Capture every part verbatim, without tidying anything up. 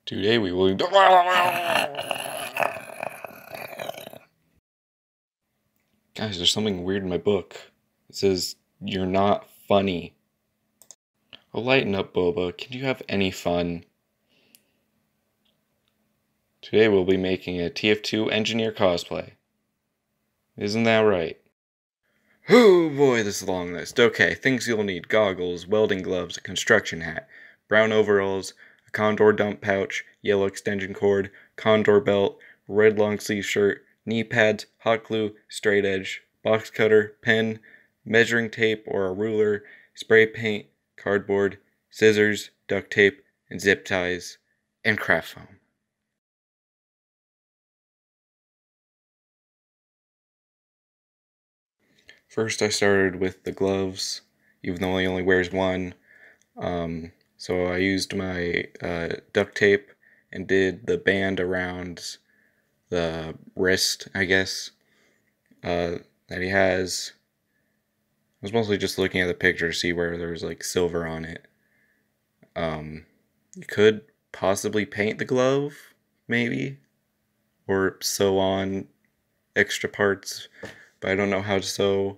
Today we will... Guys, there's something weird in my book. It says, "You're not funny." Oh, lighten up, Boba. Can you have any fun? Today we'll be making a T F two engineer cosplay. Isn't that right? Oh boy, this is a long list. Okay, things you'll need: goggles, welding gloves, a construction hat, brown overalls, a condor dump pouch, yellow extension cord, condor belt, red long sleeve shirt, knee pads, hot glue, straight edge, box cutter, pen, measuring tape or a ruler, spray paint, cardboard, scissors, duct tape, and zip ties, and craft foam. First I started with the gloves, even though he only wears one. Um, so I used my uh, duct tape and did the band around the wrist, I guess, uh, that he has. I was mostly just looking at the picture to see where there was like silver on it. Um, you could possibly paint the glove, maybe, or sew on extra parts, but I don't know how to sew.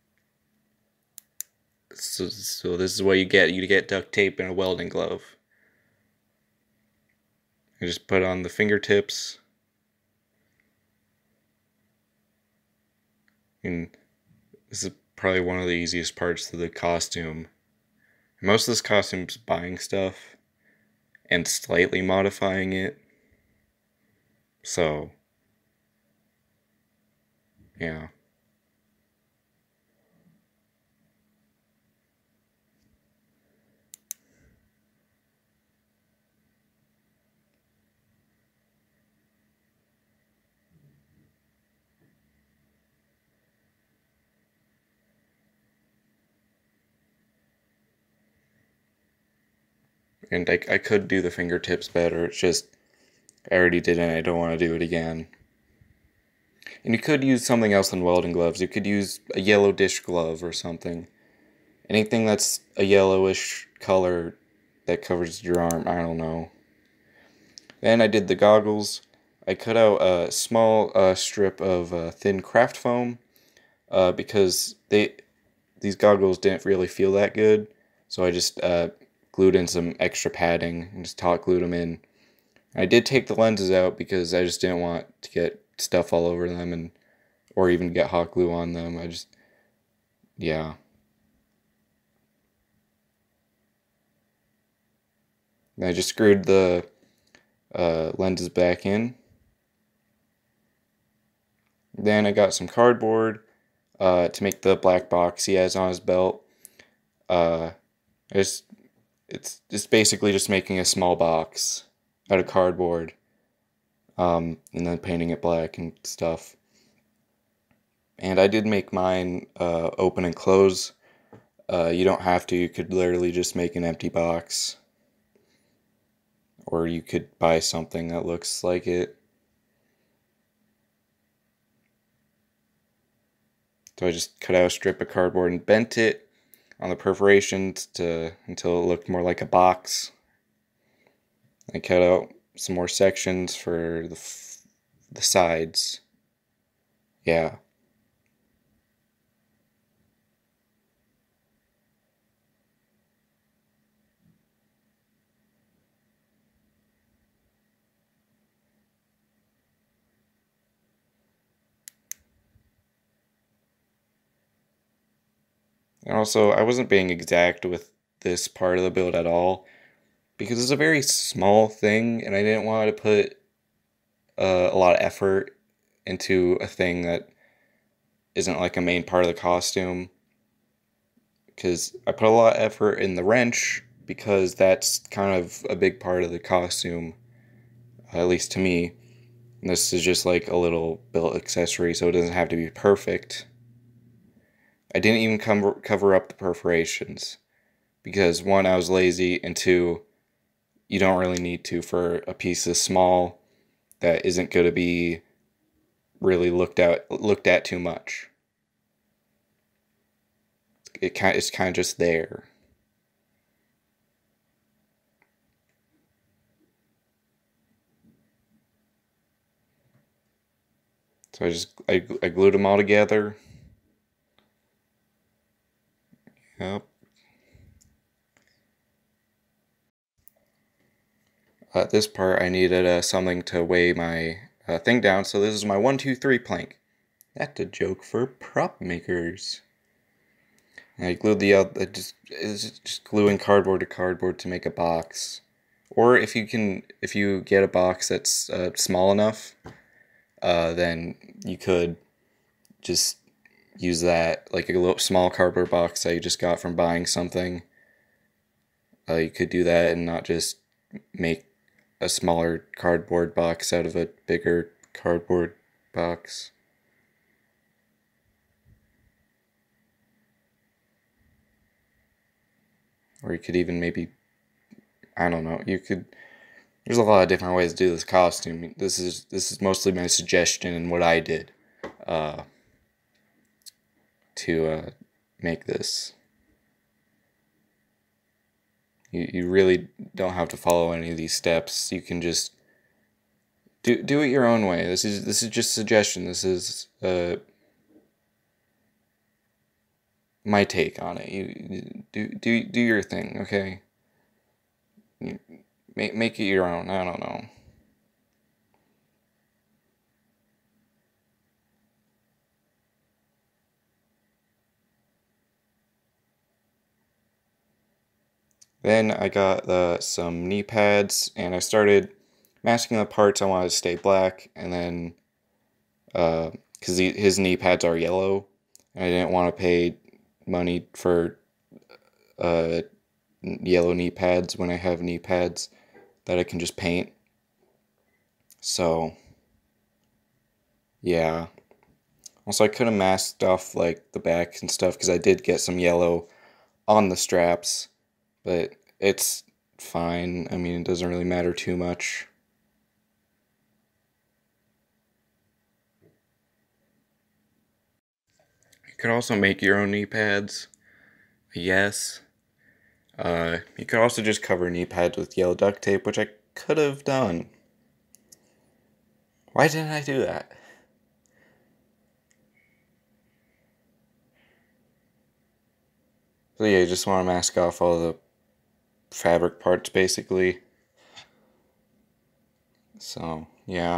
So, so this is what you get. You get duct tape and a welding glove. I just put on the fingertips. And this is probably one of the easiest parts of the costume. Most of this costume is buying stuff and slightly modifying it. So, yeah. And I, I could do the fingertips better. It's just, I already did it and I don't want to do it again. And you could use something else than welding gloves. You could use a yellow dish glove or something. Anything that's a yellowish color that covers your arm, I don't know. Then I did the goggles. I cut out a small uh, strip of uh, thin craft foam uh, because they these goggles didn't really feel that good. So I just uh, glued in some extra padding and just taut glued them in. I did take the lenses out because I just didn't want to get stuff all over them and or even get hot glue on them. I just, yeah. And I just screwed the uh, lenses back in. Then I got some cardboard uh, to make the black box he has on his belt. Uh, I just, it's just basically just making a small box out of cardboard, um, and then painting it black and stuff. And I did make mine uh, open and close. Uh, you don't have to. You could literally just make an empty box. Or you could buy something that looks like it. So I just cut out a strip of cardboard and bent it on the perforations to until it looked more like a box. I cut out some more sections for the f the sides. Yeah. And also, I wasn't being exact with this part of the build at all, because it's a very small thing, and I didn't want to put uh, a lot of effort into a thing that isn't like a main part of the costume. Because I put a lot of effort in the wrench, because that's kind of a big part of the costume, at least to me. And this is just like a little built accessory, so it doesn't have to be perfect. I didn't even cover, cover up the perforations, because one, I was lazy, and two, you don't really need to for a piece this small that isn't going to be really looked at looked at too much. It kind it's kind of just there. So I just I, I glued them all together. Yep. At this part, I needed uh, something to weigh my uh, thing down, so this is my one, two, three plank. That's a joke for prop makers. And I glued the other, just it's just gluing cardboard to cardboard to make a box. Or if you can, if you get a box that's uh, small enough, uh, then you could just use that, like a little small cardboard box that you just got from buying something. Uh, you could do that and not just make a smaller cardboard box out of a bigger cardboard box. Or you could even maybe, I don't know, you could, there's a lot of different ways to do this costume. This is this is mostly my suggestion and what I did uh, to uh, make this. You, you really don't have to follow any of these steps. You can just do do it your own way. This is this is just suggestion. This is uh, my take on it. You do do do your thing, okay? You, make make it your own. I don't know. Then I got uh, some knee pads, and I started masking the parts I wanted to stay black, and then because uh, his knee pads are yellow, and I didn't want to pay money for uh, yellow knee pads when I have knee pads that I can just paint. So, yeah. Also, I could have masked off like the back and stuff because I did get some yellow on the straps, but it's fine. I mean, it doesn't really matter too much. You could also make your own knee pads. Yes. Uh, you could also just cover knee pads with yellow duct tape, which I could have done. Why didn't I do that? So yeah, you just want to mask off all the fabric parts, basically. So, yeah.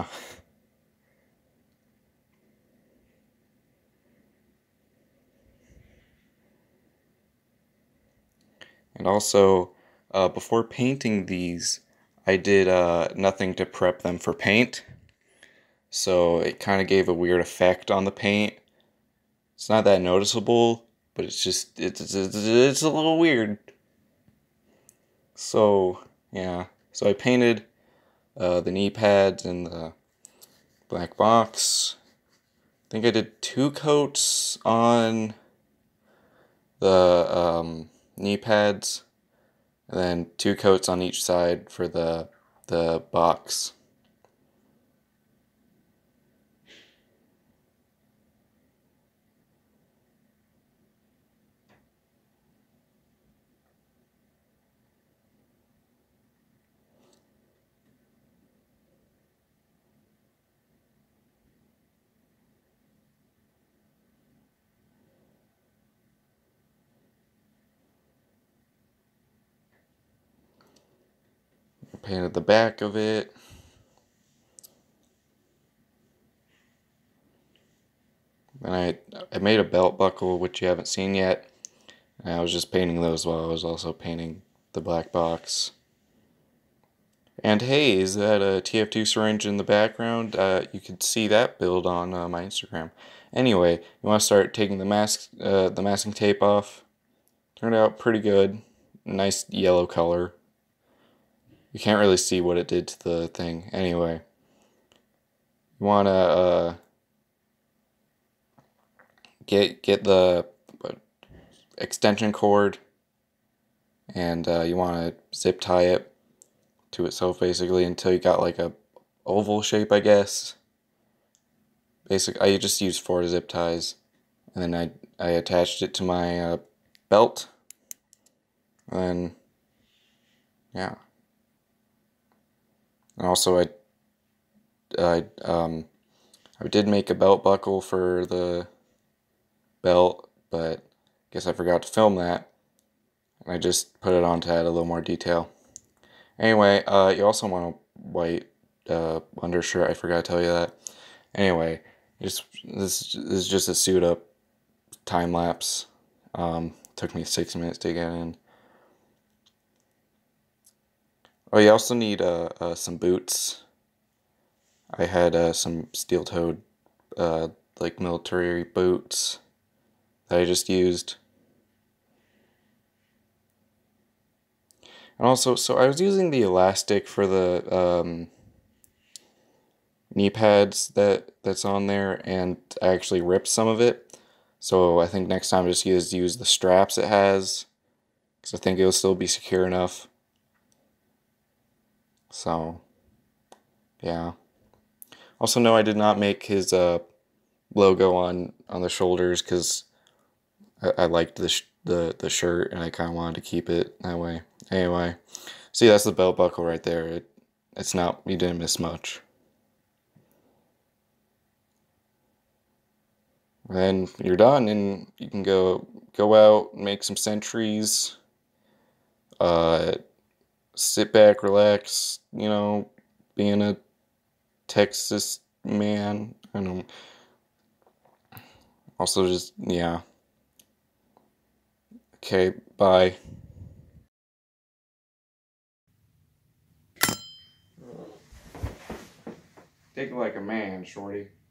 And also, uh, before painting these, I did uh, nothing to prep them for paint. So it kind of gave a weird effect on the paint. It's not that noticeable, but it's just, it's, it's, it's a little weird. So, yeah. So I painted uh, the knee pads and the black box. I think I did two coats on the um, knee pads, and then two coats on each side for the the box. I painted the back of it. And I, I made a belt buckle, which you haven't seen yet. And I was just painting those while I was also painting the black box. And hey, is that a T F two syringe in the background? Uh, you could see that build on uh, my Instagram. Anyway, you want to start taking the mask, uh, the masking tape off. Turned out pretty good. Nice yellow color. You can't really see what it did to the thing. Anyway, you want to uh, get get the extension cord, and uh, you want to zip tie it to itself basically until you got like a oval shape, I guess. Basic, I just used four zip ties, and then I I attached it to my uh, belt, and yeah. And also I I um I did make a belt buckle for the belt, but I guess I forgot to film that. I just put it on to add a little more detail. Anyway, uh, you also want a white uh, undershirt. I forgot to tell you that. Anyway, just this, this is just a suit up time lapse. Um, took me six minutes to get in. Oh, you also need uh, uh some boots. I had uh, some steel-toed uh, like military boots that I just used. And also, so I was using the elastic for the um, knee pads that that's on there, and I actually ripped some of it. So I think next time I just use use the straps it has, because I think it'll still be secure enough. So yeah. Also, no, I did not make his uh, logo on on the shoulders because I, I liked the sh the the shirt and I kind of wanted to keep it that way. Anyway, see, that's the belt buckle right there. It it's not, you didn't miss much. Then you're done, and you can go go out, make some sentries, uh, sit back, relax. You know, being a Texas man. I don't know. Also, just yeah. Okay, bye. Think like a man, shorty.